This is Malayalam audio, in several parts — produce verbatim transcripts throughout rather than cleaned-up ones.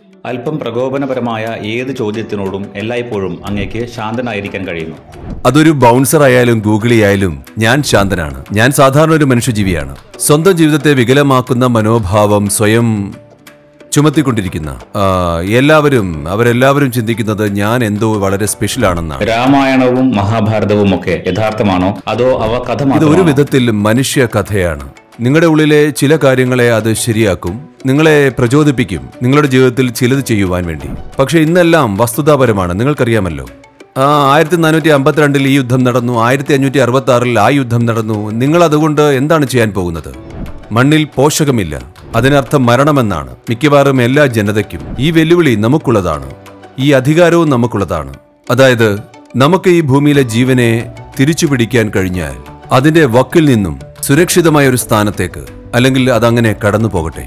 അല്പം പ്രകോപനപരമായ ഏത് ചോദ്യത്തിനോടും എല്ലായ്പ്പോഴും അങ്ങേക്ക് ശാന്തനായിരിക്കാൻ കഴിയുന്നു. അതൊരു ബൗൺസർ ആയാലും ഗൂഗിളി ആയാലും ഞാൻ ശാന്തനാണ്. ഞാൻ സാധാരണ ഒരു മനുഷ്യജീവിയാണ്. സ്വന്തം ജീവിതത്തെ വികലമാക്കുന്ന മനോഭാവം സ്വയം ചുമത്തിക്കൊണ്ടിരിക്കുന്ന എല്ലാവരും അവരെല്ലാവരും ചിന്തിക്കുന്നത് ഞാൻ എന്തോ വളരെ സ്പെഷ്യൽ ആണെന്നാണ്. രാമായണവും മഹാഭാരതവും ഒക്കെ യഥാർത്ഥമാണോ അതോ അവ കഥ മാത്രമാണോ? ഇത് ഒരു വിധത്തിൽ മനുഷ്യ കഥയാണ്. നിങ്ങളുടെ ഉള്ളിലെ ചില കാര്യങ്ങളെ അത് ശരിയാക്കും, നിങ്ങളെ പ്രചോദിപ്പിക്കും നിങ്ങളുടെ ജീവിതത്തിൽ ചിലത് ചെയ്യുവാൻ വേണ്ടി. പക്ഷെ ഇന്നെല്ലാം വസ്തുതാപരമാണ്. നിങ്ങൾക്കറിയാമല്ലോ, ആ ആയിരത്തി നാനൂറ്റി അമ്പത്തിരണ്ടിൽ ഈ യുദ്ധം നടന്നു, ആയിരത്തി അഞ്ഞൂറ്റി അറുപത്തി ആറിൽ ആ യുദ്ധം നടന്നു. നിങ്ങൾ അതുകൊണ്ട് എന്താണ് ചെയ്യാൻ പോകുന്നത്? മണ്ണിൽ പോഷകമില്ല, അതിനർത്ഥം മരണമെന്നാണ്. മിക്കവാറും എല്ലാ ജനതയ്ക്കും ഈ വെല്ലുവിളി നമുക്കുള്ളതാണ്, ഈ അധികാരവും നമുക്കുള്ളതാണ്. അതായത് നമുക്ക് ഈ ഭൂമിയിലെ ജീവനെ തിരിച്ചു പിടിക്കാൻ കഴിഞ്ഞാൽ അതിന്റെ വക്കിൽ നിന്നും സുരക്ഷിതമായ ഒരു സ്ഥാനത്തേക്ക്, അല്ലെങ്കിൽ അതങ്ങനെ കടന്നു പോകട്ടെ.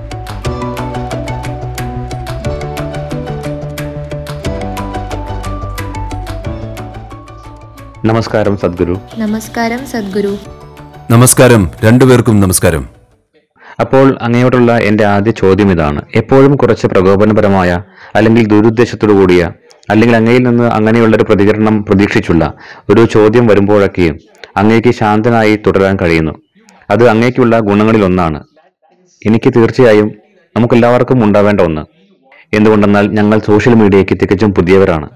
നമസ്കാരം സദ്ഗുരു. നമസ്കാരം സദ്ഗുരു. നമസ്കാരം, രണ്ടുപേർക്കും നമസ്കാരം. അപ്പോൾ അങ്ങയോടുള്ള എൻ്റെ ആദ്യ ചോദ്യം ഇതാണ്. എപ്പോഴും കുറച്ച് പ്രകോപനപരമായ അല്ലെങ്കിൽ ദുരുദ്ദേശത്തോടു കൂടിയ അല്ലെങ്കിൽ അങ്ങയിൽ നിന്ന് അങ്ങനെയുള്ളൊരു പ്രതികരണം പ്രതീക്ഷിച്ചുള്ള ഒരു ചോദ്യം വരുമ്പോഴൊക്കെയും അങ്ങേക്ക് ശാന്തനായി തുടരാൻ കഴിയുന്നു. അത് അങ്ങേക്കുള്ള ഗുണങ്ങളിലൊന്നാണ്. എനിക്ക് തീർച്ചയായും നമുക്കെല്ലാവർക്കും ഉണ്ടാവേണ്ട ഒന്ന്. എന്തുകൊണ്ടെന്നാൽ ഞങ്ങൾ സോഷ്യൽ മീഡിയയ്ക്ക് തികച്ചും പുതിയവരാണ്.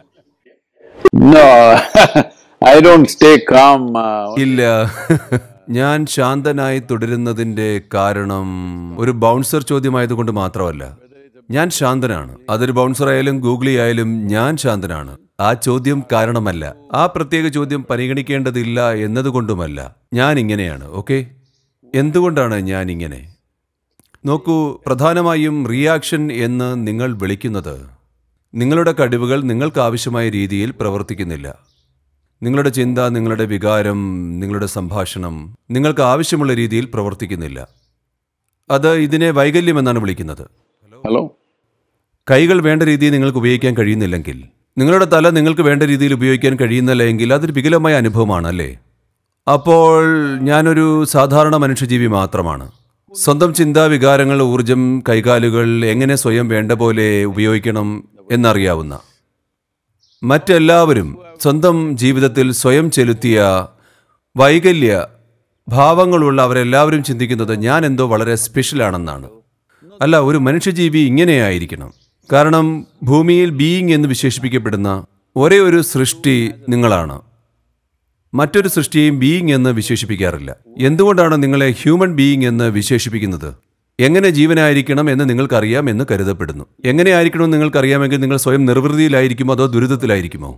ഇല്ല, ഞാൻ ശാന്തനായി തുടരുന്നതിന്റെ കാരണം ഒരു ബൗൺസർ ചോദ്യമായതുകൊണ്ട് മാത്രമല്ല. ഞാൻ ശാന്തനാണ്. അതൊരു ബൗൺസർ ആയാലും ഗൂഗിളി ആയാലും ഞാൻ ശാന്തനാണ്. ആ ചോദ്യം കാരണമല്ല, ആ പ്രത്യേക ചോദ്യം പരിഗണിക്കേണ്ടതില്ല എന്നതുകൊണ്ടുമല്ല. ഞാൻ ഇങ്ങനെയാണ്. ഓക്കെ, എന്തുകൊണ്ടാണ് ഞാൻ ഇങ്ങനെ? നോക്കൂ, പ്രധാനമായും റിയാക്ഷൻ എന്ന് നിങ്ങൾ വിളിക്കുന്നത് നിങ്ങളുടെ കഴിവുകൾ നിങ്ങൾക്ക് ആവശ്യമായ രീതിയിൽ പ്രവർത്തിക്കുന്നില്ല. നിങ്ങളുടെ ചിന്ത, നിങ്ങളുടെ വികാരം, നിങ്ങളുടെ സംഭാഷണം നിങ്ങൾക്ക് ആവശ്യമുള്ള രീതിയിൽ പ്രവർത്തിക്കുന്നില്ല. അത് ഇതിനെ വൈകല്യം എന്നാണ് വിളിക്കുന്നത്. ഹലോ, കൈകൾ വേണ്ട രീതിയിൽ നിങ്ങൾക്ക് ഉപയോഗിക്കാൻ കഴിയുന്നില്ലെങ്കിൽ, നിങ്ങളുടെ തല നിങ്ങൾക്ക് വേണ്ട രീതിയിൽ ഉപയോഗിക്കാൻ കഴിയുന്നില്ല എങ്കിൽ അതൊരു വികലമായ അനുഭവമാണ്, അല്ലേ? അപ്പോൾ ഞാനൊരു സാധാരണ മനുഷ്യജീവി മാത്രമാണ്. സ്വന്തം ചിന്താ, വികാരങ്ങൾ, ഊർജം, കൈകാലുകൾ എങ്ങനെ സ്വയം വേണ്ട പോലെ ഉപയോഗിക്കണം എന്നറിയാവുന്ന മറ്റെല്ലാവരും സ്വന്തം ജീവിതത്തിൽ സ്വയം ചെലുത്തിയ വൈകല്യ ഭാവങ്ങളുള്ള അവരെല്ലാവരും ചിന്തിക്കുന്നത് ഞാൻ എന്തോ വളരെ സ്പെഷ്യലാണെന്നാണ്. അല്ല, ഒരു മനുഷ്യജീവി ഇങ്ങനെയായിരിക്കണം. കാരണം ഭൂമിയിൽ ബീയിങ് എന്ന് വിശേഷിപ്പിക്കപ്പെടുന്ന ഒരേ ഒരു സൃഷ്ടി നിങ്ങളാണ്. മറ്റൊരു സൃഷ്ടിയെയും ബീയിങ് എന്ന് വിശേഷിപ്പിക്കാറില്ല. എന്തുകൊണ്ടാണ് നിങ്ങളെ ഹ്യൂമൻ ബീയിങ് എന്ന് വിശേഷിപ്പിക്കുന്നത്? എങ്ങനെ ജീവനായിരിക്കണം എന്ന് നിങ്ങൾക്കറിയാം എന്ന് കരുതപ്പെടുന്നു. എങ്ങനെയായിരിക്കണമെന്ന് നിങ്ങൾക്കറിയാമെങ്കിൽ നിങ്ങൾ സ്വയം നിർവൃതിയിലായിരിക്കുമോ അതോ ദുരിതത്തിലായിരിക്കുമോ?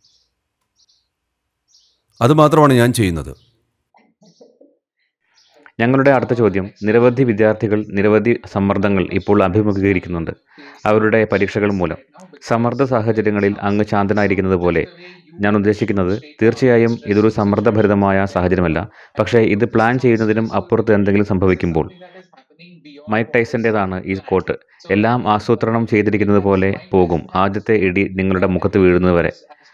അതുമാത്രമാണ് ഞാൻ ചെയ്യുന്നത്. ഞങ്ങളുടെ അടുത്ത ചോദ്യം. നിരവധി വിദ്യാർത്ഥികൾ നിരവധി സമ്മർദ്ദങ്ങൾ ഇപ്പോൾ അഭിമുഖീകരിക്കുന്നുണ്ട് അവരുടെ പരീക്ഷകൾ മൂലം. സമ്മർദ്ദ സാഹചര്യങ്ങളിൽ അങ്ങ് ശാന്തനായിരിക്കുന്നത് പോലെ ഞാൻ ഉദ്ദേശിക്കുന്നത് തീർച്ചയായും ഇതൊരു സമ്മർദ്ദഭരിതമായ സാഹചര്യമല്ല. പക്ഷേ ഇത് പ്ലാൻ ചെയ്യുന്നതിനും അപ്പുറത്ത് എന്തെങ്കിലും സംഭവിക്കുമ്പോൾ. മൈക്ക് ടൈസന്റേതാണ് ഈ കോട്ട്. എല്ലാം ആസൂത്രണം ചെയ്തിരിക്കുന്നത് പോലെ പോകും, ആദ്യത്തെ ഇടി നിങ്ങളുടെ മുഖത്ത് വീഴുന്നത് വരെ.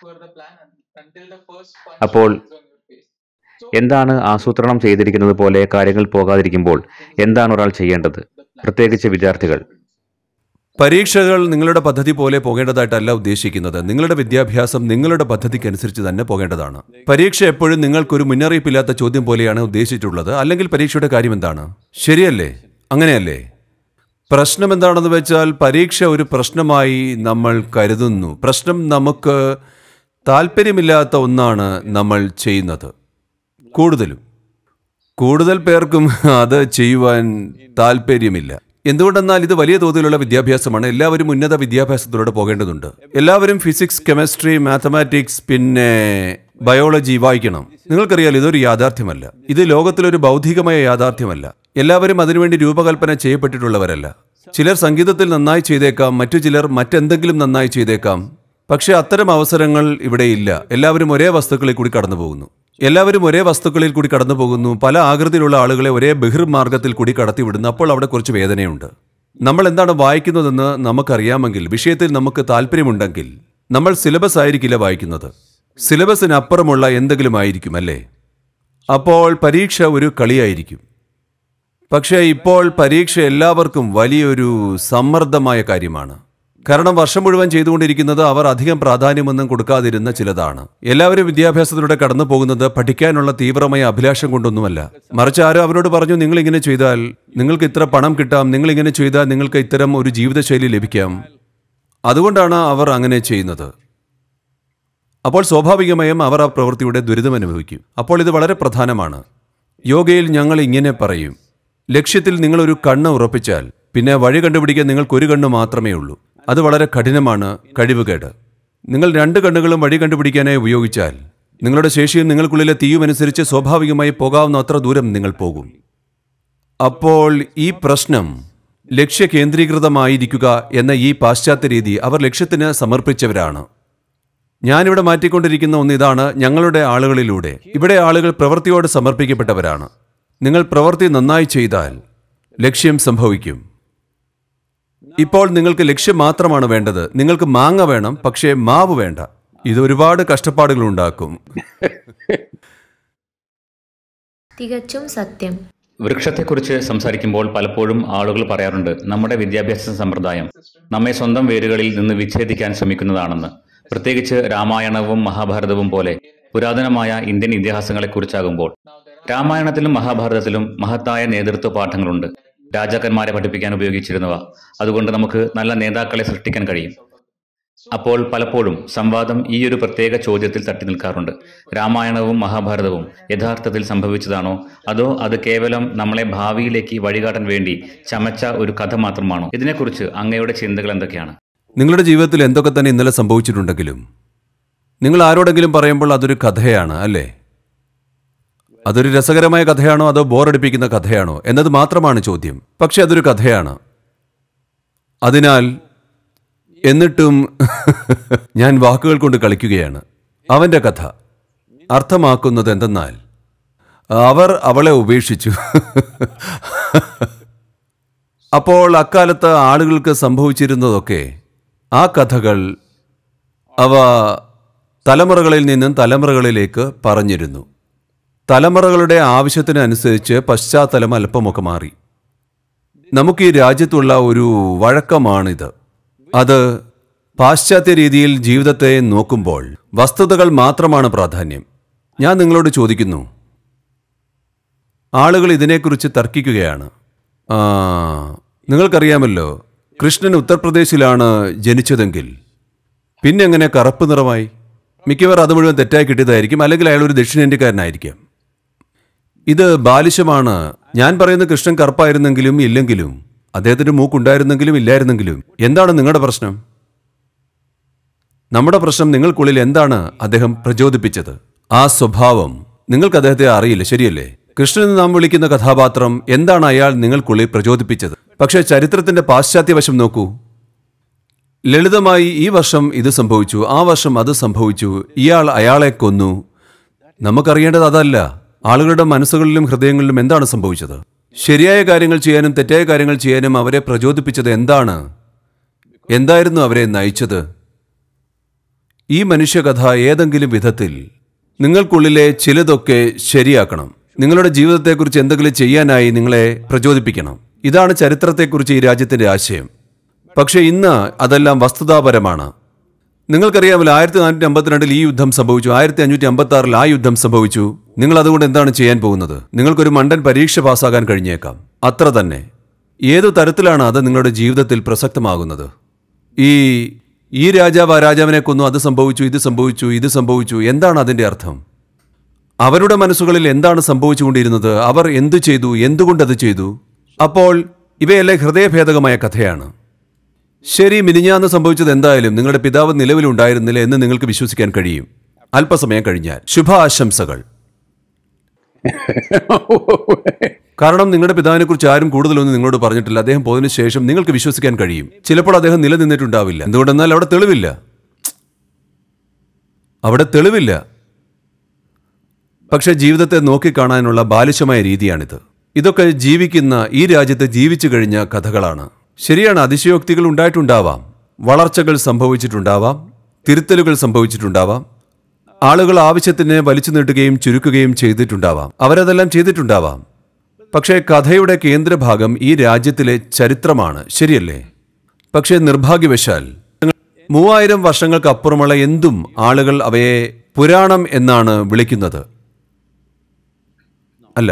അപ്പോൾ എന്താണ് ആസൂത്രണം ചെയ്തിരിക്കുന്നത് പോലെ കാര്യങ്ങൾ പോകാതിരിക്കുമ്പോൾ എന്താണ് ഒരാൾ ചെയ്യേണ്ടത്, പ്രത്യേകിച്ച് വിദ്യാർത്ഥികൾ? പരീക്ഷകൾ നിങ്ങളുടെ പദ്ധതി പോലെ പോകേണ്ടതായിട്ടല്ല ഉദ്ദേശിക്കുന്നത്. നിങ്ങളുടെ വിദ്യാഭ്യാസം നിങ്ങളുടെ പദ്ധതിക്കനുസരിച്ച് തന്നെ പോകേണ്ടതാണ്. പരീക്ഷ എപ്പോഴും നിങ്ങൾക്കൊരു മുന്നറിയിപ്പില്ലാത്ത ചോദ്യം പോലെയാണ് ഉദ്ദേശിച്ചിട്ടുള്ളത്. അല്ലെങ്കിൽ പരീക്ഷയുടെ കാര്യം എന്താണ്? ശരിയല്ലേ? അങ്ങനെയല്ലേ? പ്രശ്നം എന്താണെന്ന് വെച്ചാൽ പരീക്ഷ ഒരു പ്രശ്നമായി നമ്മൾ കരുതുന്നു. പ്രശ്നം നമുക്ക് താല്പര്യമില്ലാത്ത ഒന്നാണ് നമ്മൾ ചെയ്യുന്നത്. കൂടുതലും കൂടുതൽ പേർക്കും അത് ചെയ്യുവാൻ താല്പര്യമില്ല. എന്തുകൊണ്ടെന്നാൽ ഇത് വലിയ തോതിലുള്ള വിദ്യാഭ്യാസമാണ്. എല്ലാവരും ഉന്നത വിദ്യാഭ്യാസത്തിലൂടെ പോകേണ്ടതുണ്ട്. എല്ലാവരും ഫിസിക്സ്, കെമിസ്ട്രി, മാത്തമാറ്റിക്സ്, പിന്നെ ബയോളജി വായിക്കണം. നിങ്ങൾക്കറിയാലോ, ഇതൊരു യാഥാർത്ഥ്യമല്ല. ഇത് ലോകത്തിലൊരു ബൗദ്ധികമായ യാഥാർത്ഥ്യമല്ല. എല്ലാവരും അതിനുവേണ്ടി രൂപകൽപ്പന ചെയ്യപ്പെട്ടിട്ടുള്ളവരല്ല. ചിലർ സംഗീതത്തിൽ നന്നായി ചെയ്തേക്കാം, മറ്റു ചിലർ മറ്റെന്തെങ്കിലും നന്നായി ചെയ്തേക്കാം. പക്ഷെ അത്തരം അവസരങ്ങൾ ഇവിടെ ഇല്ല. എല്ലാവരും ഒരേ വസ്തുക്കളിൽ കൂടി കടന്നു പോകുന്നു. എല്ലാവരും ഒരേ വസ്തുക്കളിൽ കൂടി കടന്നു പോകുന്നു. പല ആകൃതിയിലുള്ള ആളുകളെ ഒരേ ബഹിർമാർഗത്തിൽ കൂടി കടത്തിവിടുന്നു. അപ്പോൾ അവിടെ കുറച്ച് വേദനയുണ്ട്. നമ്മൾ എന്താണ് വായിക്കുന്നതെന്ന് നമുക്കറിയാമെങ്കിൽ, വിഷയത്തിൽ നമുക്ക് താല്പര്യമുണ്ടെങ്കിൽ നമ്മൾ സിലബസ് ആയിരിക്കില്ല വായിക്കുന്നത്. സിലബസിനപ്പുറമുള്ള എന്തെങ്കിലും ആയിരിക്കും, അല്ലേ? അപ്പോൾ പരീക്ഷ ഒരു കളിയായിരിക്കും. പക്ഷേ ഇപ്പോൾ പരീക്ഷ എല്ലാവർക്കും വലിയൊരു സമ്മർദ്ദമായ കാര്യമാണ്. കാരണം വർഷം മുഴുവൻ ചെയ്തുകൊണ്ടിരിക്കുന്നത് അവർ അധികം പ്രാധാന്യമൊന്നും കൊടുക്കാതിരുന്ന ചിലതാണ്. എല്ലാവരും വിദ്യാഭ്യാസത്തിലൂടെ കടന്നു പോകുന്നത് പഠിക്കാനുള്ള തീവ്രമായ അഭിലാഷം കൊണ്ടൊന്നുമല്ല. മറിച്ച് ആരോ അവരോട് പറഞ്ഞു, നിങ്ങൾ ഇങ്ങനെ ചെയ്താൽ നിങ്ങൾക്ക് ഇത്ര പണം കിട്ടാം, നിങ്ങൾ ഇങ്ങനെ ചെയ്താൽ നിങ്ങൾക്ക് ഇത്തരം ഒരു ജീവിതശൈലി ലഭിക്കാം. അതുകൊണ്ടാണ് അവർ അങ്ങനെ ചെയ്യുന്നത്. അപ്പോൾ സ്വാഭാവികമായും അവർ ആ പ്രവൃത്തിയുടെ ദുരിതം അനുഭവിക്കും. അപ്പോൾ ഇത് വളരെ പ്രധാനമാണ്. യോഗയിൽ ഞങ്ങൾ ഇങ്ങനെ പറയും, ലക്ഷ്യത്തിൽ നിങ്ങളൊരു കണ്ണ് ഉറപ്പിച്ചാൽ പിന്നെ വഴി കണ്ടുപിടിക്കാൻ നിങ്ങൾക്കൊരു കണ്ണ് മാത്രമേ ഉള്ളൂ. അത് വളരെ കഠിനമാണ്, കഴിവുകേട്. നിങ്ങൾ രണ്ട് കണ്ണുകളും വഴി കണ്ടുപിടിക്കാനായി ഉപയോഗിച്ചാൽ നിങ്ങളുടെ ശേഷിയും നിങ്ങൾക്കുള്ളിലെ തീയുമനുസരിച്ച് സ്വാഭാവികമായി പോകാവുന്ന അത്ര ദൂരം നിങ്ങൾ പോകും. അപ്പോൾ ഈ പ്രശ്നം ലക്ഷ്യകേന്ദ്രീകൃതമായിരിക്കുക എന്ന ഈ പാശ്ചാത്യ രീതി അവർ ലക്ഷ്യത്തിന് സമർപ്പിച്ചവരാണ്. ഞാനിവിടെ മാറ്റിക്കൊണ്ടിരിക്കുന്ന ഒന്നിതാണ്, ഞങ്ങളുടെ ആളുകളിലൂടെ ഇവിടെ ആളുകൾ പ്രവൃത്തിയോട് സമർപ്പിക്കപ്പെട്ടവരാണ്. നിങ്ങൾ പ്രവൃത്തി നന്നായി ചെയ്താൽ ലക്ഷ്യം സംഭവിക്കും. ഇപ്പോൾ നിങ്ങൾക്ക് ലക്ഷ്യം മാത്രമാണ് വേണ്ടത്. നിങ്ങൾക്ക് മാങ്ങ വേണം, പക്ഷേ മാവ് വേണ്ട. ഇത് ഒരുപാട് കഷ്ടപ്പാടുകൾ ഉണ്ടാക്കും. തികച്ചും സത്യം. വൃക്ഷത്തെക്കുറിച്ച് സംസാരിക്കുമ്പോൾ പലപ്പോഴും ആളുകൾ പറയാറുണ്ട്, നമ്മുടെ വിദ്യാഭ്യാസ സമ്പ്രദായം നമ്മെ സ്വന്തം വേരുകളിൽ നിന്ന് വിച്ഛേദിക്കാൻ ശ്രമിക്കുന്നതാണെന്ന്. പ്രത്യേകിച്ച് രാമായണവും മഹാഭാരതവും പോലെ പുരാതനമായ ഇന്ത്യൻ ഇതിഹാസങ്ങളെക്കുറിച്ചാകുമ്പോൾ. രാമായണത്തിലും മഹാഭാരതത്തിലും മഹത്തായ നേതൃത്വ പാഠങ്ങളുണ്ട്. രാജാക്കന്മാരെ പഠിപ്പിക്കാൻ ഉപയോഗിച്ചിരുന്നവ. അതുകൊണ്ട് നമുക്ക് നല്ല നേതാക്കളെ സൃഷ്ടിക്കാൻ കഴിയും. അപ്പോൾ പലപ്പോഴും സംവാദം ഈ ഒരു പ്രത്യേക ചോദ്യത്തിൽ തട്ടി നിൽക്കാറുണ്ട്. രാമായണവും മഹാഭാരതവും യഥാർത്ഥത്തിൽ സംഭവിച്ചതാണോ, അതോ അത് കേവലം നമ്മളെ ഭാവിയിലേക്ക് വഴികാട്ടാൻ വേണ്ടി ചമച്ച ഒരു കഥ മാത്രമാണോ? ഇതിനെക്കുറിച്ച് അങ്ങയുടെ ചിന്തകൾ എന്തൊക്കെയാണ്? നിങ്ങളുടെ ജീവിതത്തിൽ എന്തൊക്കെ തന്നെ ഇന്നലെ സംഭവിച്ചിട്ടുണ്ടെങ്കിലും നിങ്ങൾ ആരോടെങ്കിലും പറയുമ്പോൾ അതൊരു കഥയാണ്, അല്ലേ? അതൊരു രസകരമായ കഥയാണോ അതോ ബോറടിപ്പിക്കുന്ന കഥയാണോ എന്നത് മാത്രമാണ് ചോദ്യം. പക്ഷെ അതൊരു കഥയാണ്. അതിനാൽ എന്നിട്ടും ഞാൻ വാക്കുകൾ കൊണ്ട് കളിക്കുകയാണ്. അവൻ്റെ കഥ അർത്ഥമാക്കുന്നത് എന്തെന്നാൽ അവർ അവളെ ഉപേക്ഷിച്ചു. അപ്പോൾ അക്കാലത്ത് ആളുകൾക്ക് സംഭവിച്ചിരുന്നതൊക്കെ ആ കഥകൾ അവ തലമുറകളിൽ നിന്നും തലമുറകളിലേക്ക് പറഞ്ഞിരുന്നു. തലമുറകളുടെ ആവശ്യത്തിനനുസരിച്ച് പശ്ചാത്തലം അല്പമൊക്കെ മാറി. നമുക്ക് ഈ രാജ്യത്തുള്ള ഒരു വഴക്കമാണിത്. അത് പാശ്ചാത്യ രീതിയിൽ ജീവിതത്തെ നോക്കുമ്പോൾ വസ്തുതകൾ മാത്രമാണ് പ്രാധാന്യം. ഞാൻ നിങ്ങളോട് ചോദിക്കുന്നു, ആളുകൾ ഇതിനെക്കുറിച്ച് തർക്കിക്കുകയാണ്. ആ നിങ്ങൾക്കറിയാമല്ലോ, കൃഷ്ണൻ ഉത്തർപ്രദേശിലാണ് ജനിച്ചതെങ്കിൽ പിന്നെ എങ്ങനെ കറുപ്പ് നിറമായി? മിക്കവാറും അത് മുഴുവൻ തെറ്റായി കിട്ടിയതായിരിക്കും, അല്ലെങ്കിൽ അയാൾ ഒരു ദക്ഷിണേന്ത്യക്കാരനായിരിക്കാം. ഇത് ബാലിശമാണ്. ഞാൻ പറയുന്ന കൃഷ്ണൻ കറുപ്പായിരുന്നെങ്കിലും ഇല്ലെങ്കിലും, അദ്ദേഹത്തിന് മൂക്കുണ്ടായിരുന്നെങ്കിലും ഇല്ലായിരുന്നെങ്കിലും എന്താണ് നിങ്ങളുടെ പ്രശ്നം? നമ്മുടെ പ്രശ്നം നിങ്ങൾക്കുള്ളിൽ എന്താണ് അദ്ദേഹം പ്രചോദിപ്പിച്ചത്? ആ സ്വഭാവം. നിങ്ങൾക്ക് അദ്ദേഹത്തെ അറിയില്ല, ശരിയല്ലേ? കൃഷ്ണൻ നാം വിളിക്കുന്ന കഥാപാത്രം എന്താണ് അയാൾ നിങ്ങൾക്കുള്ളിൽ പ്രചോദിപ്പിച്ചത്? പക്ഷേ ചരിത്രത്തിന്റെ പാശ്ചാത്യവശം നോക്കൂ. ലളിതമായി ഈ വർഷം ഇത് സംഭവിച്ചു, ആ വർഷം അത് സംഭവിച്ചു, ഇയാൾ അയാളെ കൊന്നു. നമുക്കറിയേണ്ടത് അതല്ല. ആളുകളുടെ മനസ്സുകളിലും ഹൃദയങ്ങളിലും എന്താണ് സംഭവിച്ചത്? ശരിയായ കാര്യങ്ങൾ ചെയ്യാനും തെറ്റായ കാര്യങ്ങൾ ചെയ്യാനും അവരെ പ്രചോദിപ്പിച്ചത് എന്താണ്? എന്തായിരുന്നു അവരെ നയിച്ചത്? ഈ മനുഷ്യകഥ ഏതെങ്കിലും വിധത്തിൽ നിങ്ങൾക്കുള്ളിലെ ചിലതൊക്കെ ശരിയാക്കണം. നിങ്ങളുടെ ജീവിതത്തെക്കുറിച്ച് എന്തെങ്കിലും ചെയ്യാനായി നിങ്ങളെ പ്രചോദിപ്പിക്കണം. ഇതാണ് ചരിത്രത്തെക്കുറിച്ച് ഈ രാജ്യത്തിന്റെ ആശയം. പക്ഷെ ഇന്ന് അതെല്ലാം വസ്തുതാപരമാണ്. നിങ്ങൾക്കറിയാമല്ലോ, ആയിരത്തി നാനൂറ്റി അമ്പത്തിരണ്ടിൽ ഈ യുദ്ധം സംഭവിച്ചു, ആയിരത്തി അഞ്ഞൂറ്റി അമ്പത്തി ആറിൽ ആ യുദ്ധം സംഭവിച്ചു. നിങ്ങൾ അതുകൊണ്ട് എന്താണ് ചെയ്യാൻ പോകുന്നത്? നിങ്ങൾക്കൊരു മണ്ടൻ പരീക്ഷ പാസ്സാകാൻ കഴിഞ്ഞേക്കാം, അത്ര തന്നെ. ഏതു തരത്തിലാണ് അത് നിങ്ങളുടെ ജീവിതത്തിൽ പ്രസക്തമാകുന്നത്? ഈ ഈ രാജാവ് ആ രാജാവിനെ കൊന്നു, അത് സംഭവിച്ചു, ഇത് സംഭവിച്ചു, ഇത് സംഭവിച്ചു. എന്താണ് അതിൻ്റെ അർത്ഥം? അവരുടെ മനസ്സുകളിൽ എന്താണ് സംഭവിച്ചുകൊണ്ടിരുന്നത്? അവർ എന്തു ചെയ്തു? എന്തുകൊണ്ടത് ചെയ്തു? അപ്പോൾ ഇവയെല്ലാം ഹൃദയഭേദകമായ കഥയാണ്. ശരി, മിനിഞ്ഞാന്ന് സംഭവിച്ചത് എന്തായാലും നിങ്ങളുടെ പിതാവ് നിലവിലുണ്ടായിരുന്നില്ല എന്ന് നിങ്ങൾക്ക് വിശ്വസിക്കാൻ കഴിയും അല്പസമയം കഴിഞ്ഞാൽ. ശുഭ ആശംസകൾ. കാരണം നിങ്ങളുടെ പിതാവിനെ കുറിച്ച് ആരും കൂടുതലൊന്നും നിങ്ങളോട് പറഞ്ഞിട്ടില്ല. അദ്ദേഹം പോയതിനു ശേഷം നിങ്ങൾക്ക് വിശ്വസിക്കാൻ കഴിയും. ചിലപ്പോൾ അദ്ദേഹം നിലനിന്നിട്ടുണ്ടാവില്ല. എന്തുകൊണ്ടെന്നാൽ അവിടെ തെളിവില്ല. അവിടെ തെളിവില്ല. പക്ഷെ ജീവിതത്തെ നോക്കിക്കാണാനുള്ള ബാലിശമായ രീതിയാണിത്. ഇതൊക്കെ ജീവിക്കുന്ന ഈ രാജ്യത്ത് ജീവിച്ചു കഴിഞ്ഞ കഥകളാണ്. ശരിയാണ്, അതിശയോക്തികൾ ഉണ്ടായിട്ടുണ്ടാവാം, വളർച്ചകൾ സംഭവിച്ചിട്ടുണ്ടാവാം, തിരുത്തലുകൾ സംഭവിച്ചിട്ടുണ്ടാവാം, ആളുകൾ ആവശ്യത്തിന് വലിച്ചു നീട്ടുകയും ചുരുക്കുകയും ചെയ്തിട്ടുണ്ടാവാം. അവരതെല്ലാം ചെയ്തിട്ടുണ്ടാവാം. പക്ഷേ കഥയുടെ കേന്ദ്രഭാഗം ഈ രാജ്യത്തിലെ ചരിത്രമാണ്, ശരിയല്ലേ? പക്ഷേ നിർഭാഗ്യവശാൽ മൂവായിരം വർഷങ്ങൾക്കപ്പുറമുള്ള എന്തും ആളുകൾ അവയെ പുരാണം എന്നാണ് വിളിക്കുന്നത്. അല്ല.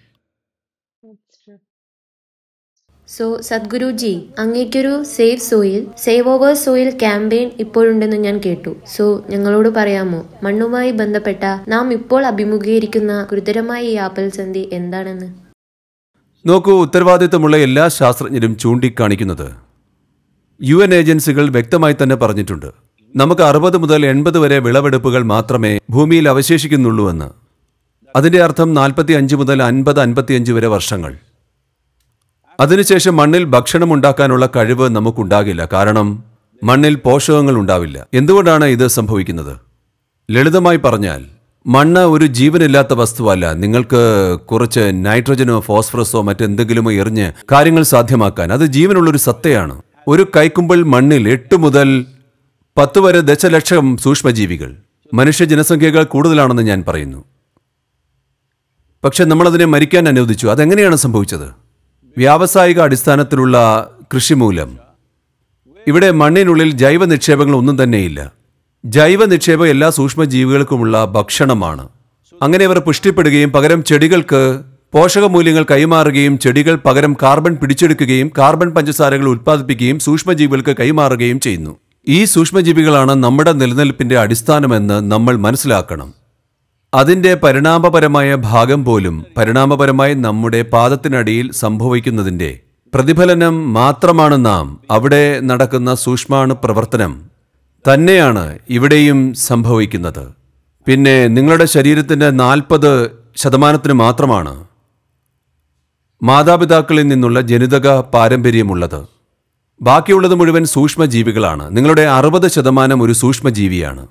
സോ സദ്ഗുരുജി, അങ്ങേക്കൊരു save soil save over soil campaign ഇപ്പോഴുണ്ടെന്ന് ഞാൻ കേട്ടു. സോ ഞങ്ങളോട് പറയാമോ, മണ്ണുമായി ബന്ധപ്പെട്ട നാം ഇപ്പോൾ അഭിമുഖീകരിക്കുന്ന ഗുരുതരമായ ഈ ആപൽസന്ധി എന്താണെന്ന്? നോക്കൂ, ഉത്തരവാദിത്തമുള്ള എല്ലാ ശാസ്ത്രജ്ഞരും ചൂണ്ടിക്കാണിക്കുന്നത് യു എൻ ഏജൻസികൾ വ്യക്തമായി തന്നെ പറഞ്ഞിട്ടുണ്ട്, നമുക്ക് അറുപത് മുതൽ എൺപത് വരെ വിളവെടുപ്പുകൾ മാത്രമേ ഭൂമിയിൽ അവശേഷിക്കുന്നുള്ളൂവെന്ന്. അതിന്റെ അർത്ഥം നാൽപ്പത്തി അഞ്ച് മുതൽ അൻപത് അൻപത്തിയഞ്ച് വരെ വർഷങ്ങൾ. അതിനുശേഷം മണ്ണിൽ ഭക്ഷണം ഉണ്ടാക്കാനുള്ള കഴിവ് നമുക്കുണ്ടാകില്ല. കാരണം മണ്ണിൽ പോഷകങ്ങൾ ഉണ്ടാവില്ല. എന്തുകൊണ്ടാണ് ഇത് സംഭവിക്കുന്നത്? ലളിതമായി പറഞ്ഞാൽ, മണ്ണ് ഒരു ജീവനില്ലാത്ത വസ്തുവല്ല. നിങ്ങൾക്ക് കുറച്ച് നൈട്രജനോ ഫോസ്ഫറസോ മറ്റെന്തെങ്കിലുമോ എറിഞ്ഞ് കാര്യങ്ങൾ സാധ്യമാക്കാൻ. അത് ജീവനുള്ളൊരു സത്തയാണ്. ഒരു കൈക്കുമ്പിൾ മണ്ണിൽ എട്ട് മുതൽ പത്ത് വരെ ദശലക്ഷം സൂക്ഷ്മജീവികൾ. മനുഷ്യ ജനസംഖ്യകൾ കൂടുതലാണെന്ന് ഞാൻ പറയുന്നു. പക്ഷെ നമ്മളതിനെ മരിക്കാൻ അനുവദിച്ചു. അതെങ്ങനെയാണ് സംഭവിച്ചത്? വ്യാവസായിക അടിസ്ഥാനത്തിലുള്ള കൃഷി മൂലം. ഇവിടെ മണ്ണിനുള്ളിൽ ജൈവ നിക്ഷേപങ്ങൾ ഒന്നും തന്നെയില്ല. ജൈവ നിക്ഷേപം എല്ലാ സൂക്ഷ്മജീവികൾക്കുമുള്ള ഭക്ഷണമാണ്. അങ്ങനെ അവർ പുഷ്ടിപ്പെടുകയും പകരം ചെടികൾക്ക് പോഷകമൂല്യങ്ങൾ കൈമാറുകയും ചെടികൾ പകരം കാർബൺ പിടിച്ചെടുക്കുകയും കാർബൺ പഞ്ചസാരകൾ ഉത്പാദിപ്പിക്കുകയും സൂക്ഷ്മജീവികൾക്ക് കൈമാറുകയും ചെയ്യുന്നു. ഈ സൂക്ഷ്മജീവികളാണ് നമ്മുടെ നിലനിൽപ്പിന്റെ അടിസ്ഥാനമെന്ന് നമ്മൾ മനസ്സിലാക്കണം. അതിന്റെ പരിണാമപരമായ ഭാഗം പോലും പരിണാമപരമായി നമ്മുടെ പാദത്തിനടിയിൽ സംഭവിക്കുന്നതിന്റെ പ്രതിഫലനം മാത്രമാണ്. നാം അവിടെ നടക്കുന്ന സൂക്ഷ്മാണു പ്രവർത്തനം തന്നെയാണ് ഇവിടെയും സംഭവിക്കുന്നത്. പിന്നെ നിങ്ങളുടെ ശരീരത്തിന്റെ നാൽപ്പത് ശതമാനത്തിന് മാത്രമാണ് മാതാപിതാക്കളിൽ നിന്നുള്ള ജനിതക പാരമ്പര്യമുള്ളത്. ബാക്കിയുള്ളത് മുഴുവൻ സൂക്ഷ്മജീവികളാണ്. നിങ്ങളുടെ അറുപത് ശതമാനം ഒരു സൂക്ഷ്മജീവിയാണ്.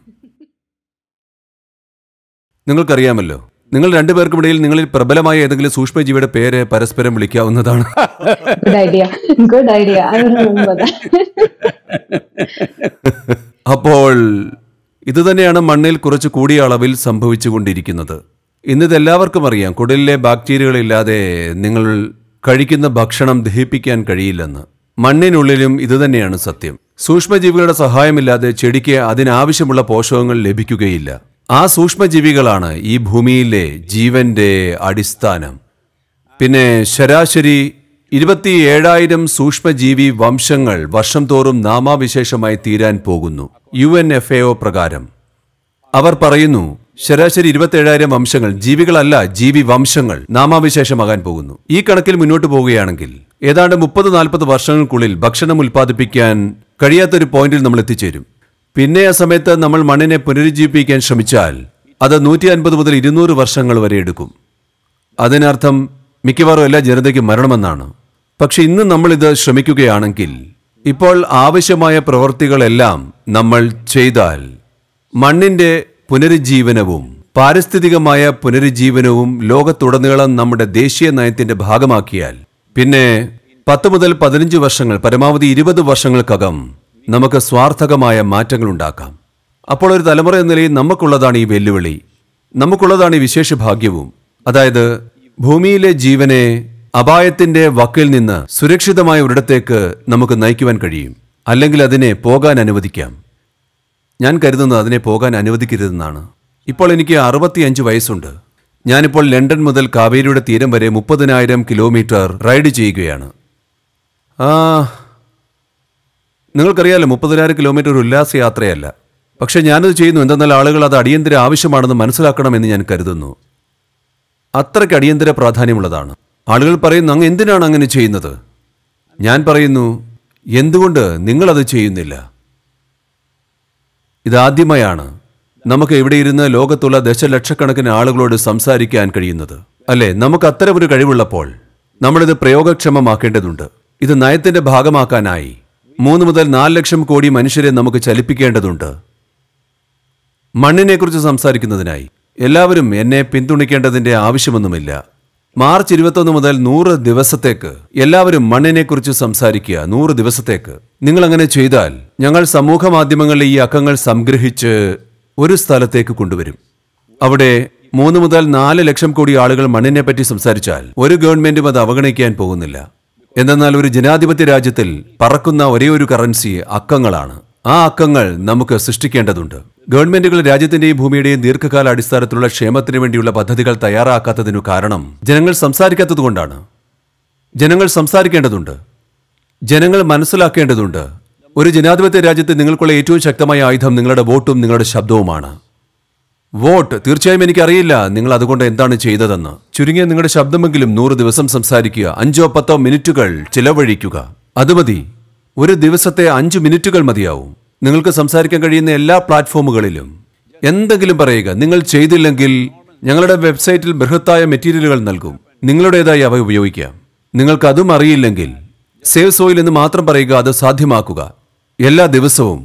നിങ്ങൾക്കറിയാമല്ലോ, നിങ്ങൾ രണ്ടുപേർക്കുമിടയിൽ നിങ്ങളിൽ പ്രബലമായ ഏതെങ്കിലും സൂക്ഷ്മജീവിയുടെ പേര് പരസ്പരം വിളിക്കാവുന്നതാണ്. അപ്പോൾ ഇതുതന്നെയാണ് മണ്ണിൽ കുറച്ച് കൂടിയ അളവിൽ സംഭവിച്ചുകൊണ്ടിരിക്കുന്നത്. ഇന്നിതെല്ലാവർക്കും അറിയാം, കുടലിലെ ബാക്ടീരിയകളില്ലാതെ നിങ്ങൾ കഴിക്കുന്ന ഭക്ഷണം ദഹിപ്പിക്കാൻ കഴിയില്ലെന്ന്. മണ്ണിനുള്ളിലും ഇതുതന്നെയാണ് സത്യം. സൂക്ഷ്മജീവികളുടെ സഹായമില്ലാതെ ചെടിക്ക് അതിനാവശ്യമുള്ള പോഷകങ്ങൾ ലഭിക്കുകയില്ല. ആ സൂക്ഷ്മജീവികളാണ് ഈ ഭൂമിയിലെ ജീവന്റെ അടിസ്ഥാനം. പിന്നെ ശരാശരി ഇരുപത്തി ഏഴായിരം സൂക്ഷ്മജീവി വംശങ്ങൾ വർഷം തോറും നാമാവിശേഷമായി തീരാൻ പോകുന്നു. U N F A O പ്രകാരം അവർ പറയുന്നു, ശരാശരി ഇരുപത്തി ഏഴായിരം വംശങ്ങൾ, ജീവികളല്ല ജീവി വംശങ്ങൾ നാമാവിശേഷമാകാൻ പോകുന്നു. ഈ കണക്കിൽ മുന്നോട്ട് പോവുകയാണെങ്കിൽ ഏതാണ്ട് മുപ്പത് നാൽപ്പത് വർഷങ്ങൾക്കുള്ളിൽ ഭക്ഷണം ഉൽപ്പാദിപ്പിക്കാൻ കഴിയാത്തൊരു പോയിന്റിൽ നമ്മൾ എത്തിച്ചേരും. പിന്നെ ആ സമയത്ത് നമ്മൾ മണ്ണിനെ പുനരുജ്ജീവിപ്പിക്കാൻ ശ്രമിച്ചാൽ അത് നൂറ്റി അൻപത് മുതൽ ഇരുന്നൂറ് വർഷങ്ങൾ വരെ എടുക്കും. അതിനർത്ഥം മിക്കവാറും എല്ലാ ജനതയ്ക്കും മരണമെന്നാണ്. പക്ഷെ ഇന്ന് നമ്മളിത് ശ്രമിക്കുകയാണെങ്കിൽ, ഇപ്പോൾ ആവശ്യമായ പ്രവൃത്തികളെല്ലാം നമ്മൾ ചെയ്താൽ മണ്ണിന്റെ പുനരുജ്ജീവനവും പാരിസ്ഥിതികമായ പുനരുജ്ജീവനവും ലോകത്തുടനീളം നമ്മുടെ ദേശീയ നയത്തിന്റെ ഭാഗമാക്കിയാൽ പിന്നെ പത്ത് മുതൽ പതിനഞ്ച് വർഷങ്ങൾ, പരമാവധി ഇരുപത് വർഷങ്ങൾക്കകം നമുക്ക് സ്വാർത്ഥകമായ മാറ്റങ്ങൾ ഉണ്ടാക്കാം. അപ്പോൾ ഒരു തലമുറ എന്ന നിലയിൽ നമുക്കുള്ളതാണ് ഈ വെല്ലുവിളി, നമുക്കുള്ളതാണ് ഈ വിശേഷ ഭാഗ്യവും. അതായത് ഭൂമിയിലെ ജീവനെ അപായത്തിന്റെ വക്കിൽ നിന്ന് സുരക്ഷിതമായ ഒരിടത്തേക്ക് നമുക്ക് നയിക്കുവാൻ കഴിയും. അല്ലെങ്കിൽ അതിനെ പോകാൻ അനുവദിക്കാം. ഞാൻ കരുതുന്നത് അതിനെ പോകാൻ അനുവദിക്കരുതെന്നാണ്. ഇപ്പോൾ എനിക്ക് അറുപത്തിയഞ്ച് വയസ്സുണ്ട്. ഞാനിപ്പോൾ ലണ്ടൻ മുതൽ കാവേരിയുടെ തീരം വരെ മുപ്പതിനായിരം കിലോമീറ്റർ റൈഡ് ചെയ്യുകയാണ്. ആ നിങ്ങൾക്കറിയാലോ, മുപ്പതിനായിരം കിലോമീറ്റർ ഒരു ഉല്ലാസയാത്രയല്ല. പക്ഷെ ഞാനത് ചെയ്യുന്നു. എന്തെന്നാൽ ആളുകൾ അത് അടിയന്തര ആവശ്യമാണെന്ന് മനസ്സിലാക്കണമെന്ന് ഞാൻ കരുതുന്നു. അത്രയ്ക്ക് അടിയന്തര പ്രാധാന്യമുള്ളതാണ്. ആളുകൾ പറയുന്നു, അങ്ങ് എന്തിനാണ് അങ്ങനെ ചെയ്യുന്നത്? ഞാൻ പറയുന്നു, എന്തുകൊണ്ട് നിങ്ങളത് ചെയ്യുന്നില്ല? ഇതാദ്യമായാണ് നമുക്ക് ഇവിടെ ഇരുന്ന് ലോകത്തുള്ള ദശലക്ഷക്കണക്കിന് ആളുകളോട് സംസാരിക്കാൻ കഴിയുന്നത്, അല്ലേ? നമുക്ക് അത്തരമൊരു കഴിവുള്ളപ്പോൾ നമ്മളിത് പ്രയോഗക്ഷമമാക്കേണ്ടതുണ്ട്. ഇത് നയത്തിന്റെ ഭാഗമാക്കാനായി മൂന്ന് മുതൽ നാല് ലക്ഷം കോടി മനുഷ്യരെ നമുക്ക് ചലിപ്പിക്കേണ്ടതുണ്ട്. മണ്ണിനെക്കുറിച്ച് സംസാരിക്കുന്നതിനായി എല്ലാവരും എന്നെ പിന്തുണയ്ക്കേണ്ടതിന്റെ ആവശ്യമൊന്നുമില്ല. മാർച്ച് ഇരുപത്തൊന്ന് മുതൽ നൂറ് ദിവസത്തേക്ക് എല്ലാവരും മണ്ണിനെക്കുറിച്ച് സംസാരിക്കുക. നൂറ് ദിവസത്തേക്ക് നിങ്ങൾ അങ്ങനെ ചെയ്താൽ ഞങ്ങൾ സമൂഹ മാധ്യമങ്ങളിലെ ഈ അക്കങ്ങൾ സംഗ്രഹിച്ച് ഒരു സ്ഥലത്തേക്ക് കൊണ്ടുവരും. അവിടെ മൂന്ന് മുതൽ നാല് ലക്ഷം കോടി ആളുകൾ മണ്ണിനെ പറ്റി സംസാരിച്ചാൽ ഒരു ഗവൺമെന്റും അത് അവഗണിക്കാൻ പോകുന്നില്ല. എന്നാൽ ഒരു ജനാധിപത്യ രാജ്യത്തിൽ പറക്കുന്ന ഒരേ ഒരു കറൻസി അക്കങ്ങളാണ്. ആ അക്കങ്ങൾ നമുക്ക് സൃഷ്ടിക്കേണ്ടതുണ്ട്. ഗവൺമെന്റുകൾ രാജ്യത്തിന്റെയും ഭൂമിയുടെയും ദീർഘകാല അടിസ്ഥാനത്തിലുള്ള ക്ഷേമത്തിന് വേണ്ടിയുള്ള പദ്ധതികൾ തയ്യാറാക്കാത്തതിനു കാരണം ജനങ്ങൾ സംസാരിക്കാത്തതുകൊണ്ടാണ്. ജനങ്ങൾ സംസാരിക്കേണ്ടതുണ്ട്. ജനങ്ങൾ മനസ്സിലാക്കേണ്ടതുണ്ട്. ഒരു ജനാധിപത്യ രാജ്യത്ത് നിങ്ങൾക്കുള്ള ഏറ്റവും ശക്തമായ ആയുധം നിങ്ങളുടെ വോട്ടും നിങ്ങളുടെ ശബ്ദവുമാണ്. വോട്ട് തീർച്ചയായും എനിക്കറിയില്ല നിങ്ങൾ അതുകൊണ്ട് എന്താണ് ചെയ്തതെന്ന്. ചുരുങ്ങിയ നിങ്ങളുടെ ശബ്ദമെങ്കിലും നൂറ് ദിവസം സംസാരിക്കുക. അഞ്ചോ പത്തോ മിനിറ്റുകൾ ചിലവഴിക്കുക. അത് മതി. ഒരു ദിവസത്തെ അഞ്ചു മിനിറ്റുകൾ മതിയാവും. നിങ്ങൾക്ക് സംസാരിക്കാൻ കഴിയുന്ന എല്ലാ പ്ലാറ്റ്ഫോമുകളിലും എന്തെങ്കിലും പറയുക. നിങ്ങൾ ചെയ്തില്ലെങ്കിൽ ഞങ്ങളുടെ വെബ്സൈറ്റിൽ ബൃഹത്തായ മെറ്റീരിയലുകൾ നൽകും. നിങ്ങളുടേതായി അവ ഉപയോഗിക്കാം. നിങ്ങൾക്ക് അതും അറിയില്ലെങ്കിൽ സേവ് സോയിൽ എന്ന് മാത്രം പറയുക. അത് സാധ്യമാക്കുക എല്ലാ ദിവസവും.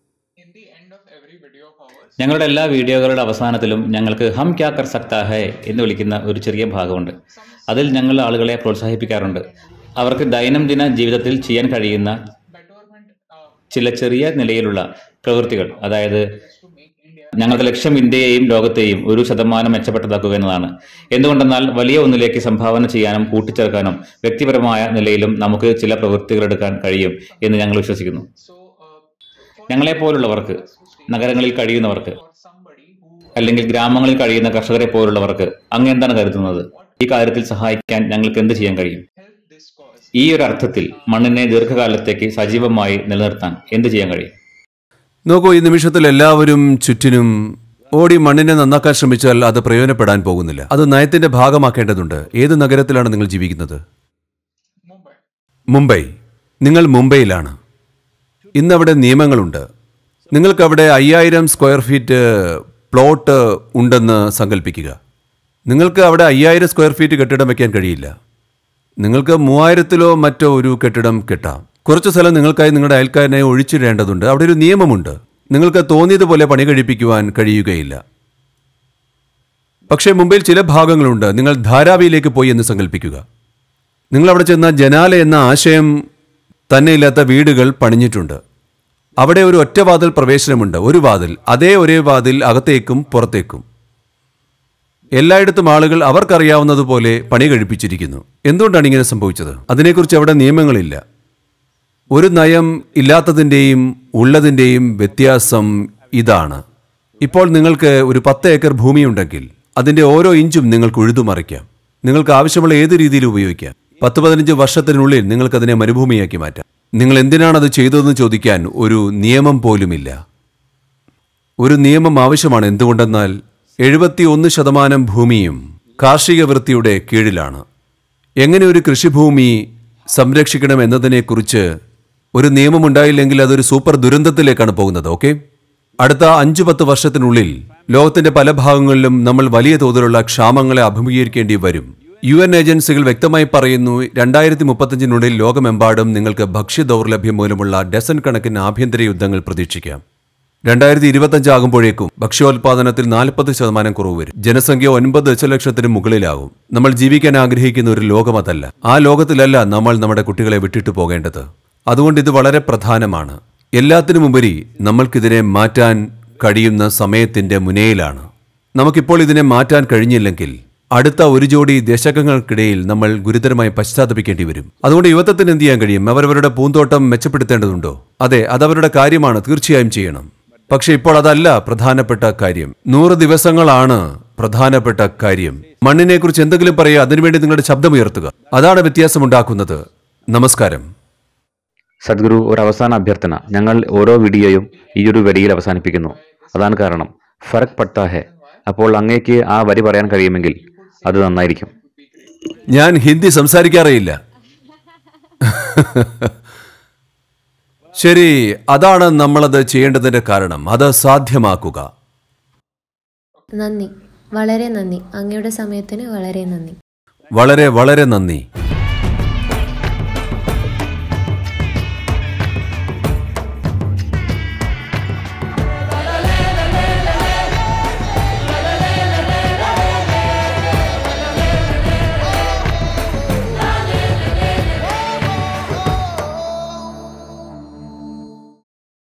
ഞങ്ങളുടെ എല്ലാ വീഡിയോകളുടെ അവസാനത്തിലും ഞങ്ങൾക്ക് ഹം ക്യാ കർ സക്താ ഹൈ എന്ന് വിളിക്കുന്ന ഒരു ചെറിയ ഭാഗമുണ്ട്. അതിൽ ഞങ്ങൾ ആളുകളെ പ്രോത്സാഹിപ്പിക്കാറുണ്ട്. അവർക്ക് ദൈനംദിന ജീവിതത്തിൽ ചെയ്യാൻ കഴിയുന്ന ചില ചെറിയ നിലയിലുള്ള പ്രവൃത്തികൾ. അതായത് ഞങ്ങളുടെ ലക്ഷ്യം ഇന്ത്യയെയും ലോകത്തെയും ഒരു ശതമാനം മെച്ചപ്പെട്ടതാക്കുക എന്നതാണ്. എന്തുകൊണ്ടെന്നാൽ വലിയ ഒന്നിലേക്ക് സംഭാവന ചെയ്യാനും കൂട്ടിച്ചേർക്കാനും വ്യക്തിപരമായ നിലയിലും നമുക്ക് ചില പ്രവൃത്തികൾ എടുക്കാൻ കഴിയും എന്ന് ഞങ്ങൾ വിശ്വസിക്കുന്നു. ഞങ്ങളെപ്പോലുള്ളവർക്ക്, നഗരങ്ങളിൽ കഴിയുന്നവർക്ക് അല്ലെങ്കിൽ ഗ്രാമങ്ങളിൽ കഴിയുന്ന കർഷകരെ പോലുള്ളവർക്ക് അങ്ങ് എന്താണ് കരുതുന്നത്? ഈ കാര്യത്തിൽ സഹായിക്കാൻ ഞങ്ങൾക്ക് എന്ത് ചെയ്യാൻ കഴിയും? ഈ ഒരു അർത്ഥത്തിൽ മണ്ണിനെ ദീർഘകാലത്തേക്ക് സജീവമായി നിലനിർത്താൻ എന്ത് ചെയ്യാൻ കഴിയും? നോക്കൂ, ഈ നിമിഷത്തിൽ എല്ലാവരും ചുറ്റിനും ഓടി മണ്ണിനെ നന്നാക്കാൻ ശ്രമിച്ചാൽ അത് പ്രയോജനപ്പെടാൻ പോകുന്നില്ല. അത് നയത്തിന്റെ ഭാഗമാക്കേണ്ടതുണ്ട്. ഏത് നഗരത്തിലാണ് നിങ്ങൾ ജീവിക്കുന്നത്? മുംബൈ. നിങ്ങൾ മുംബൈയിലാണ്. ഇന്നവിടെ നിയമങ്ങളുണ്ട്. നിങ്ങൾക്കവിടെ അയ്യായിരം സ്ക്വയർ ഫീറ്റ് പ്ലോട്ട് ഉണ്ടെന്ന് സങ്കല്പിക്കുക. നിങ്ങൾക്ക് അവിടെ അയ്യായിരം സ്ക്വയർ ഫീറ്റ് കെട്ടിടം വയ്ക്കാൻ കഴിയില്ല. നിങ്ങൾക്ക് മൂവായിരത്തിലോ മറ്റോ ഒരു കെട്ടിടം കെട്ടാം. കുറച്ച് സ്ഥലം നിങ്ങൾക്കായി നിങ്ങളുടെ അയൽക്കാരനെ ഒഴിച്ചിടേണ്ടതുണ്ട്. അവിടെ ഒരു നിയമമുണ്ട്. നിങ്ങൾക്ക് തോന്നിയതുപോലെ പണി കഴിപ്പിക്കുവാൻ കഴിയുകയില്ല. പക്ഷേ മുംബൈയിൽ ചില ഭാഗങ്ങളുണ്ട്. നിങ്ങൾ ധാരാവിയിലേക്ക് പോയി എന്ന് സങ്കല്പിക്കുക. നിങ്ങൾ അവിടെ ചെന്ന ജനാല എന്ന ആശയം തന്നെ ഇല്ലാത്ത വീടുകൾ പണിഞ്ഞിട്ടുണ്ട്. അവിടെ ഒരു ഒറ്റ വാതിൽ പ്രവേശനമുണ്ട്. ഒരു വാതിൽ, അതേ ഒരേ വാതിൽ അകത്തേക്കും പുറത്തേക്കും. എല്ലായിടത്തും ആളുകൾ അവർക്കറിയാവുന്നതുപോലെ പണി കഴിപ്പിച്ചിരിക്കുന്നു. എന്തുകൊണ്ടാണ് ഇങ്ങനെ സംഭവിച്ചത്? അതിനെക്കുറിച്ച് അവിടെ നിയമങ്ങളില്ല. ഒരു നയം ഇല്ലാത്തതിൻ്റെയും ഉള്ളതിൻ്റെയും വ്യത്യാസം ഇതാണ്. ഇപ്പോൾ നിങ്ങൾക്ക് ഒരു പത്ത് ഏക്കർ ഭൂമിയുണ്ടെങ്കിൽ അതിൻ്റെ ഓരോ ഇഞ്ചും നിങ്ങൾക്ക് ഉഴുതുമറിക്കാം. നിങ്ങൾക്ക് ആവശ്യമുള്ള ഏത് രീതിയിൽ ഉപയോഗിക്കാം. പത്ത് പതിനഞ്ച് വർഷത്തിനുള്ളിൽ നിങ്ങൾക്കതിനെ മരുഭൂമിയാക്കി മാറ്റാം. നിങ്ങൾ എന്തിനാണത് ചെയ്തതെന്ന് ചോദിക്കാൻ ഒരു നിയമം പോലുമില്ല. ഒരു നിയമം ആവശ്യമാണ്. എന്തുകൊണ്ടെന്നാൽ എഴുപത്തി ഒന്ന് ശതമാനം ഭൂമിയും കാർഷിക വൃത്തിയുടെ കീഴിലാണ്. എങ്ങനെ ഒരു കൃഷിഭൂമി സംരക്ഷിക്കണം എന്നതിനെക്കുറിച്ച് ഒരു നിയമമുണ്ടായില്ലെങ്കിൽ അതൊരു സൂപ്പർ ദുരന്തത്തിലേക്കാണ് പോകുന്നത്. ഓക്കെ, അടുത്ത അഞ്ചു പത്ത് വർഷത്തിനുള്ളിൽ ലോകത്തിന്റെ പല ഭാഗങ്ങളിലും നമ്മൾ വലിയ തോതിലുള്ള ക്ഷാമങ്ങളെ അഭിമുഖീകരിക്കേണ്ടി വരും. യു എൻ ഏജൻസികൾ വ്യക്തമായി പറയുന്നു, രണ്ടായിരത്തി മുപ്പത്തഞ്ചിനുള്ളിൽ ലോകമെമ്പാടും നിങ്ങൾക്ക് ഭക്ഷ്യ ദൗർലഭ്യം മൂലമുള്ള ഡസൻ കണക്കിന് ആഭ്യന്തര യുദ്ധങ്ങൾ പ്രതീക്ഷിക്കാം. രണ്ടായിരത്തി ഇരുപത്തഞ്ച് ആകുമ്പോഴേക്കും ഭക്ഷ്യോൽപാദനത്തിൽ നാൽപ്പത് ശതമാനം കുറവ് വരും. ജനസംഖ്യ ഒൻപത് ദശലക്ഷത്തിന് മുകളിലാകും. നമ്മൾ ജീവിക്കാൻ ആഗ്രഹിക്കുന്ന ഒരു ലോകം അതല്ല. ആ ലോകത്തിലല്ല നമ്മൾ നമ്മുടെ കുട്ടികളെ വിട്ടിട്ട് പോകേണ്ടത്. അതുകൊണ്ട് ഇത് വളരെ പ്രധാനമാണ്. എല്ലാത്തിനുമുപരി നമ്മൾക്കിതിനെ മാറ്റാൻ കഴിയുന്ന സമയത്തിന്റെ മുനയിലാണ്. നമുക്കിപ്പോൾ ഇതിനെ മാറ്റാൻ കഴിഞ്ഞില്ലെങ്കിൽ അടുത്ത ഒരു ജോഡി ദശകങ്ങൾക്കിടയിൽ നമ്മൾ ഗുരുതരമായി പശ്ചാത്തപിക്കേണ്ടി വരും. അതുകൊണ്ട് യുവത്വത്തിന് എന്ത് ചെയ്യാൻ കഴിയും? അവരവരുടെ പൂന്തോട്ടം മെച്ചപ്പെടുത്തേണ്ടതുണ്ടോ? അതെ, അതവരുടെ കാര്യമാണ്, തീർച്ചയായും ചെയ്യണം. പക്ഷെ ഇപ്പോൾ അതല്ല പ്രധാനപ്പെട്ട കാര്യം. നൂറ് ദിവസങ്ങളാണ് പ്രധാനപ്പെട്ട കാര്യം. മണ്ണിനെക്കുറിച്ച് എന്തെങ്കിലും പറയുക, അതിനുവേണ്ടി നിങ്ങളുടെ ശബ്ദമുയർത്തുക. അതാണ് വ്യത്യാസമുണ്ടാക്കുന്നത്. നമസ്കാരം. സദ്ഗുരു, ഒരു അവസാന അഭ്യർത്ഥന. ഞങ്ങൾ ഓരോ വീഡിയോയും ഈ ഒരു വരിയിൽ അവസാനിപ്പിക്കുന്നു. അതാണ് കാരണം. ഫറക് പഡ്താ ഹെ. അപ്പോൾ അങ്ങേക്ക് ആ വരി പറയാൻ കഴിയുമെങ്കിൽ അത് നന്നായിരിക്കും. ഞാൻ ഹിന്ദി സംസാരിക്കാറേയില്ല. ശരി, അതാണ് നമ്മളത് ചെയ്യേണ്ടതിന്റെ കാരണം. അത് സാധ്യമാക്കുക. നന്ദി, വളരെ നന്ദി. അങ്ങയുടെ സമയത്തിന് വളരെ നന്ദി. വളരെ വളരെ നന്ദി.